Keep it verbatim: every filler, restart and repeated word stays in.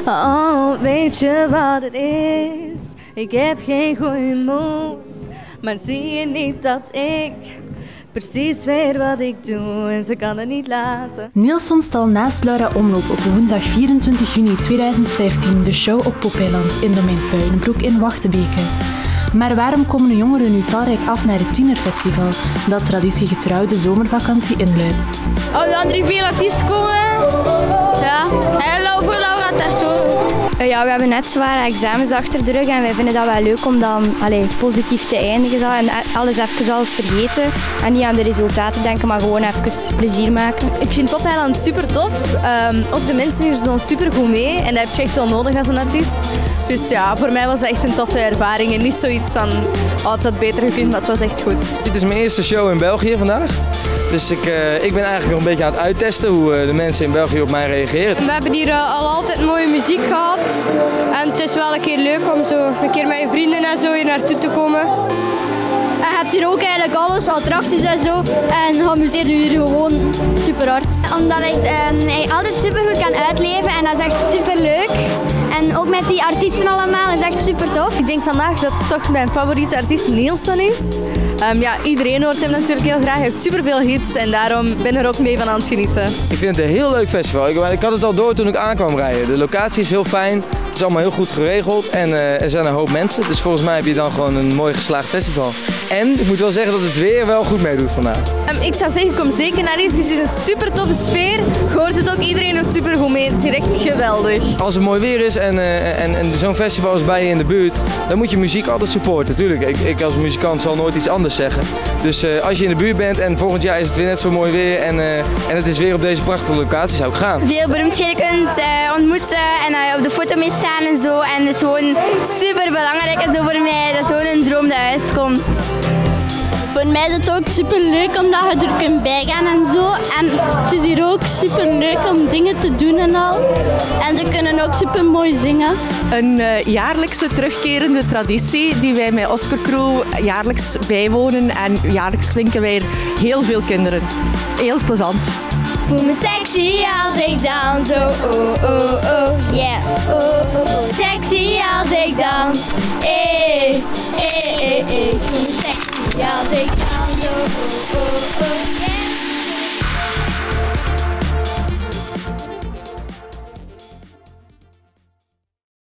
Oh, weet je wat het is? Ik heb geen goede moves, maar zie je niet dat ik precies weet wat ik doe en ze kan het niet laten. Nielson zal naast Laura Omloop op woensdag vierentwintig juni tweeduizend vijftien de show op Popeiland in domein Puilenbroek in Wachtebeke. Maar waarom komen de jongeren nu talrijk af naar het Tienerfestival, dat traditiegetrouw de zomervakantie inluidt? Oh, er gaan drie, vier artiesten komen. Ja, hello voor Laura Tesso. Ja, we hebben net zware examens achter de rug en wij vinden dat wel leuk om dan allee, positief te eindigen en alles even alles vergeten. En niet aan de resultaten denken, maar gewoon even plezier maken. Ik vind Popeiland super tof. Um, ook de mensen hier doen super goed mee en dat heb je echt wel nodig als een artiest. Dus ja, voor mij was het echt een toffe ervaring en niet zoiets van, oh, het had beter gekund, maar het was echt goed. Dit is mijn eerste show in België vandaag. Dus ik, uh, ik ben eigenlijk nog een beetje aan het uittesten hoe uh, de mensen in België op mij reageren. We hebben hier uh, al altijd mooie muziek gehad. En het is wel een keer leuk om zo een keer met je vrienden en zo hier naartoe te komen. En je hebt hier ook eigenlijk alles, attracties en zo. En je amuseert je hier gewoon super hard. Omdat ik uh, altijd super goed kan uitleven en dat is echt super leuk. En ook met die artiesten allemaal is echt super tof. Ik denk vandaag dat toch mijn favoriete artiest Nielson is. Um, ja, iedereen hoort hem natuurlijk heel graag. Hij heeft superveel hits en daarom ben ik er ook mee van aan het genieten. Ik vind het een heel leuk festival. Ik, ik had het al door toen ik aankwam rijden. De locatie is heel fijn, het is allemaal heel goed geregeld en uh, er zijn een hoop mensen. Dus volgens mij heb je dan gewoon een mooi geslaagd festival. En ik moet wel zeggen dat het weer wel goed meedoet vandaag. Um, ik zou zeggen, kom zeker naar hier. Het is hier een super toffe sfeer. Je hoort het ook iedereen nog super goed mee. Het is hier echt geweldig. Als het mooi weer is en, uh, en, en zo'n festival is bij je in de buurt, dan moet je muziek altijd supporten. Tuurlijk, ik, ik als muzikant zal nooit iets anders zeggen. Dus uh, als je in de buurt bent en volgend jaar is het weer net zo mooi weer en, uh, en het is weer op deze prachtige locatie, zou ik gaan. Veel beroemdheden kunt uh, ontmoeten en uh, op de foto mee staan en zo. En dat is gewoon super belangrijk en zo voor mij. Dat is gewoon een droom die uitkomt. Voor mij is het ook super leuk omdat je er kunt bijgaan en zo. En het is hier ook super leuk om dingen te doen en al. En ze kunnen ook super mooi zingen. Een uh, jaarlijkse terugkerende traditie die wij met Oscar Crew jaarlijks bijwonen. En jaarlijks klinken wij heel veel kinderen. Heel plezant. Voel me sexy als ik dans, oh oh oh oh, yeah, oh oh. Sexy als ik dans, eh, eh, eh, eh. Voel me sexy als ik dans, oh oh oh oh.